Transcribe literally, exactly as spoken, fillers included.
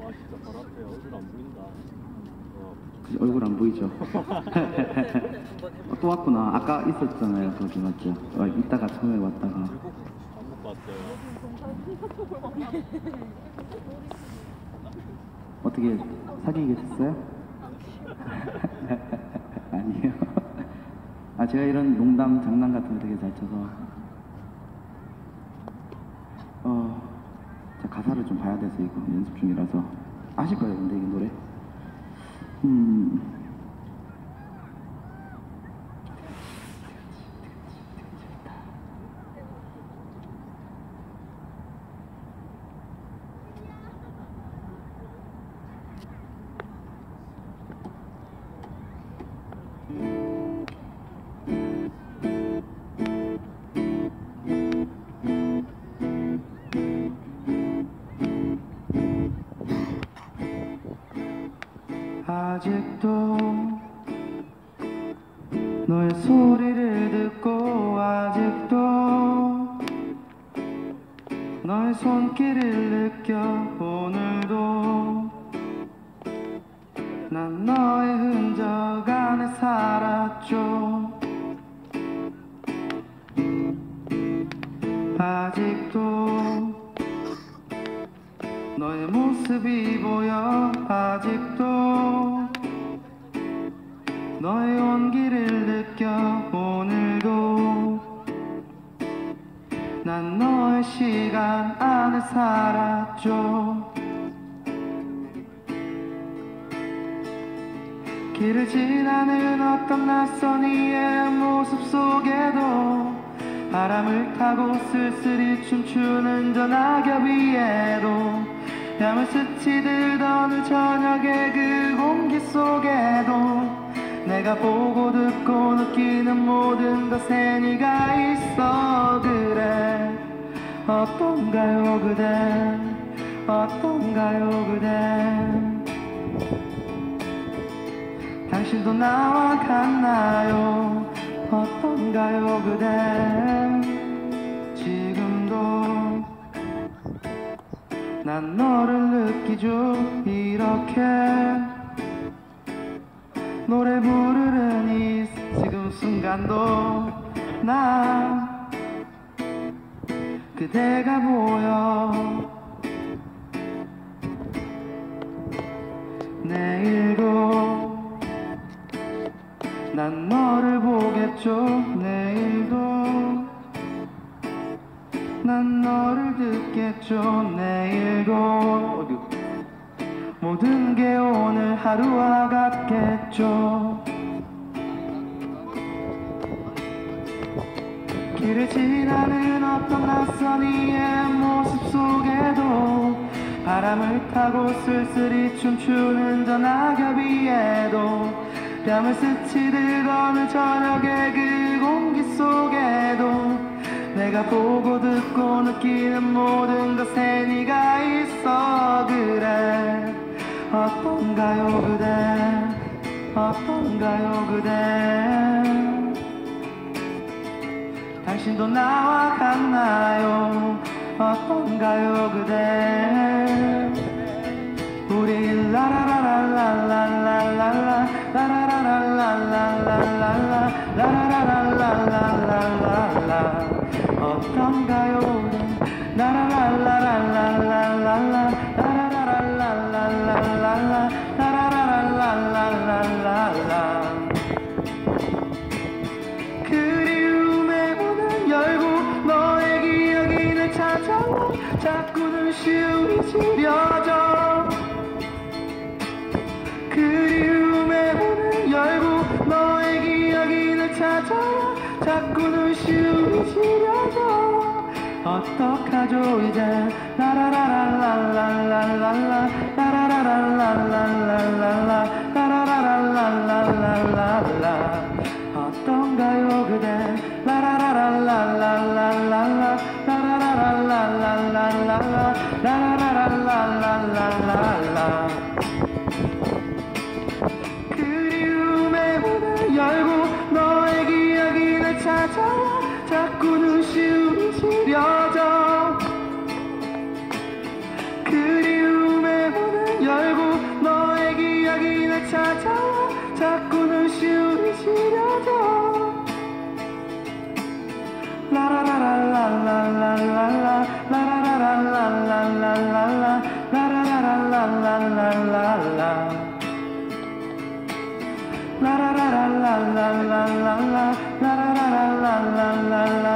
진짜 바로 앞에 얼굴 안 보인다. 어. 얼굴 안 보이죠? 어, 또 왔구나. 아까 있었잖아요. 거기 맞죠? 어, 이따가 처음에 왔다가. 안 먹고 왔어요. 어떻게 사귀게 됐어요? 아니에요. 아, 제가 이런 농담, 장난 같은 거 되게 잘 쳐서. 어, 제가 가사를 좀 봐야 돼서 이거 연습 중이라서. 아실 거예요, 근데 이 노래? 음. 아직도 너의 소리를 듣고 아직도 너의 손길을 느껴 오늘도 난 너의 흔적 안에 살았죠. 아직도 너의 모습이 보여 아직도 너의 온기를 느껴 오늘도 난 너의 시간 안에 살았죠. 길을 지나는 어떤 낯선 이의 모습 속에도 바람을 타고 쓸쓸히 춤추는 저 낙엽 위에도 뺨을 스치듯 저녁의 그 공기 속에도 내가 보고 듣고 느끼는 모든 것에 네가 있어. 그래 어떤가요 그대 어떤가요 그대 당신도 나와 같나요 어떤가요 그대 지금도 난 너를 느끼죠. 이렇게 노래 부르는 이 지금 순간도 나 그대가 보여. 내일도 난 너를 보겠죠. 내일도 난 너를 듣겠죠. 내일도 모든 게 오늘 하루와 같겠죠. 길을 지나는 어떤 낯선 이의 모습 속에도 바람을 타고 쓸쓸히 춤추는 저 낙엽 위에도 뺨을 스치듯 어느 저녁의 그 공기 속에도 내가 보고 듣고 느끼는 모든 것에 네가 있어. 그래 어떤가요 그대 어떤가요 그대 당신도 나와 같나요 어떤가요 그대 우리 라라라라라라라라 라라라라라라라라 라라라라라라라라 어떤가요 우리 라라라라라라라라 라라라라라라라라 라라라라라라라라 그리움의 문을 열고 너의 기억이 날 찾아와 자꾸 눈시울이 지려져. 그리움의 문을 열고 너의 기억이 날 찾아와 자꾸 눈시울이 지려져. 어떡하죠 이제 라라라라라라라라 라라라라라라라라 라라라라라라라라 어떤가요 그대 라라라라라라라라 라라라라라라라라 라라라라라라라라 그리움의 문을 열고 너의 기억이 날 찾아와 자꾸 눈시울이 지려져. 그리움의 문을 지려줘 라라라라라라라라 라라라라라라라라 라라라라라라라라 라라라라라라라라 라라라라라라라라